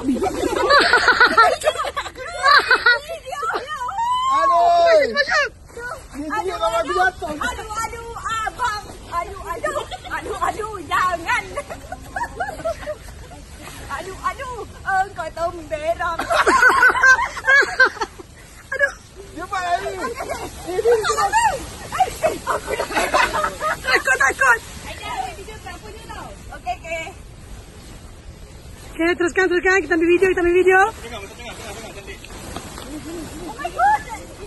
Aduh. Aduh, abang. Aduh, jangan. Aduh, engkau temberang. Cepat lari. Takut. Okey. Okay, teruskan. Kita ambil video.